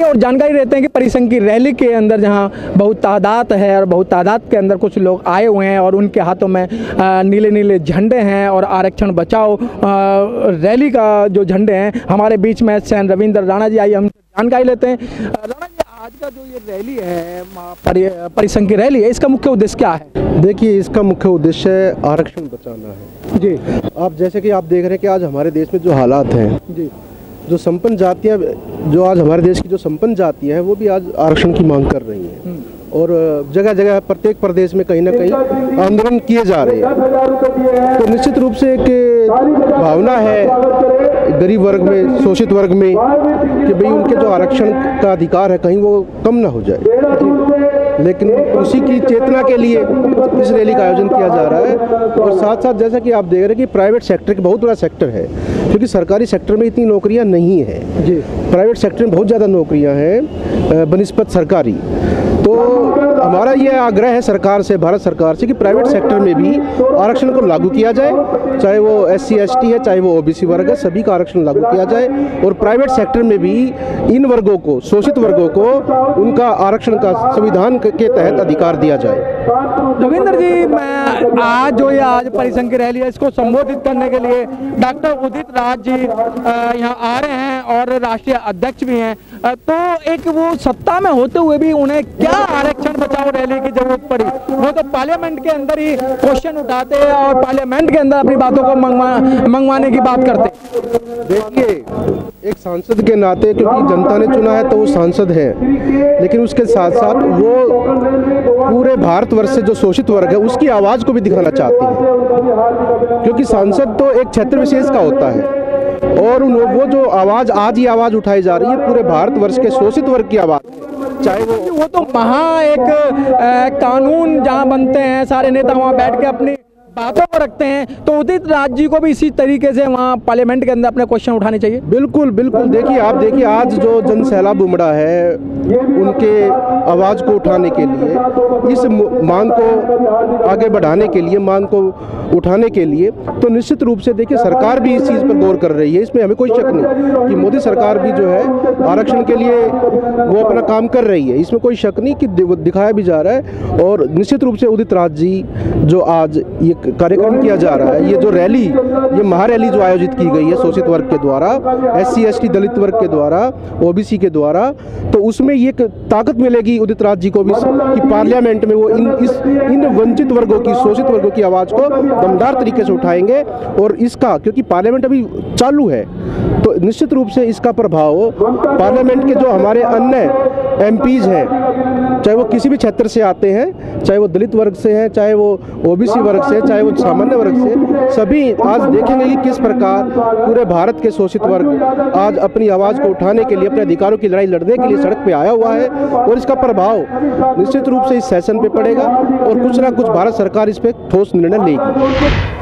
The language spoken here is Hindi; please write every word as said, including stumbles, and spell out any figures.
देखिए और जानकारी देते हैं कि परिसंघ की रैली के अंदर जहां बहुत तादाद है और बहुत तादाद के अंदर कुछ लोग आए हुए हैं और उनके हाथों में नीले नीले झंडे हैं और आरक्षण बचाओ रैली का जो झंडे हैं। हमारे बीच में सैन रविंद्र राणा जी, आइए हम जानकारी लेते हैं। राणा जी, आज का जो ये रैली है परि, परिसंघ की रैली है, इसका मुख्य उद्देश्य क्या है? देखिए, इसका मुख्य उद्देश्य आरक्षण बचाना है जी। आप जैसे कि आप देख रहे हैं कि आज हमारे देश में जो हालात हैं जी, जो संपन्न जातियाँ, जो आज हमारे देश की जो संपन्न जातियाँ हैं वो भी आज आरक्षण की मांग कर रही हैं और जगह जगह प्रत्येक प्रदेश में कहीं ना कहीं आंदोलन किए जा रहे हैं। तो निश्चित रूप से एक भावना है गरीब वर्ग में, शोषित वर्ग में, कि भाई उनके जो आरक्षण का अधिकार है कहीं वो कम ना हो जाए। लेकिन उसी की चेतना के लिए इस रैली का आयोजन किया जा रहा है। और साथ साथ जैसा कि आप देख रहे हैं कि प्राइवेट सेक्टर की बहुत बड़ा सेक्टर है, क्योंकि सरकारी सेक्टर में इतनी नौकरियां नहीं हैं जी। प्राइवेट सेक्टर में बहुत ज़्यादा नौकरियां हैं बनिस्बत सरकारी। तो हमारा ये आग्रह है सरकार से, भारत सरकार से, कि प्राइवेट सेक्टर में भी आरक्षण को लागू किया जाए, चाहे वो एस सी एस टी है, चाहे वो ओ बी सी वर्ग है, सभी का आरक्षण लागू किया जाए। और प्राइवेट सेक्टर में भी इन वर्गों को, शोषित वर्गों को, उनका आरक्षण का संविधान के तहत अधिकार दिया जाए। रविंद्र जी, मैं आज जो ये आज परिसंघ की रैली है इसको संबोधित करने के लिए डॉक्टर उदित राज जी यहाँ आ रहे हैं और राष्ट्रीय अध्यक्ष भी हैं। तो एक वो सत्ता में होते हुए भी उन्हें क्या आरक्षण बचाओ रैली की जरूरत पड़ी? वो तो पार्लियामेंट के अंदर ही क्वेश्चन उठाते हैं और पार्लियामेंट के अंदर अपनी बातों को मंगवा मंगवाने की बात करते। देखिए, एक सांसद के नाते, क्योंकि जनता ने चुना है तो वो सांसद है, लेकिन उसके साथ साथ वो पूरे भारतवर्ष से जो शोषित वर्ग है उसकी आवाज़ को भी दिखाना चाहती है, क्योंकि सांसद तो एक क्षेत्र विशेष का होता है और वो जो आवाज़ आज ही आवाज़ उठाई जा रही है पूरे भारतवर्ष के शोषित वर्ग की आवाज़, चाहे वो वो तो महा एक आ, कानून जहाँ बनते हैं, सारे नेता वहाँ बैठ के अपनी बातों को रखते हैं। तो उदित राज जी को भी इसी तरीके से वहाँ पार्लियामेंट के अंदर अपने क्वेश्चन उठाने चाहिए। बिल्कुल बिल्कुल। देखिए, आप देखिए आज जो जन सैलाब उमड़ा है उनके आवाज़ को उठाने के लिए, इस मांग को आगे बढ़ाने के लिए, मांग को उठाने के लिए, तो निश्चित रूप से देखिए सरकार भी इस चीज़ पर गौर कर रही है। इसमें हमें कोई शक नहीं कि मोदी सरकार भी जो है आरक्षण के लिए वो अपना काम कर रही है, इसमें कोई शक नहीं कि दिखाया भी जा रहा है। और निश्चित रूप से उदित राज जी जो आज ये कार्यक्रम किया जा रहा है, ये जो रैली, ये महारैली जो आयोजित की गई है शोषित वर्ग के द्वारा, एस सी एस टी दलित वर्ग के द्वारा, ओ बी सी के द्वारा, तो उसमें ये ताकत मिलेगी उदित राज जी को भी कि पार्लियामेंट में वो इन इस इन वंचित वर्गों की, शोषित वर्गों की आवाज़ को दमदार तरीके से उठाएंगे। और इसका, क्योंकि पार्लियामेंट अभी चालू है, तो निश्चित रूप से इसका प्रभाव पार्लियामेंट के जो हमारे अन्य एम पीज़ हैं, चाहे वो किसी भी क्षेत्र से आते हैं, चाहे वो दलित वर्ग से हैं, चाहे वो ओ बी सी वर्ग से, चाहे वो सामान्य वर्ग से, सभी आज देखेंगे कि किस प्रकार पूरे भारत के शोषित वर्ग आज अपनी आवाज़ को उठाने के लिए, अपने अधिकारों की लड़ाई लड़ने के लिए सड़क पे आया हुआ है। और इसका प्रभाव निश्चित रूप से इस सेशन पे पड़ेगा और कुछ ना कुछ भारत सरकार इस पे ठोस निर्णय लेगी।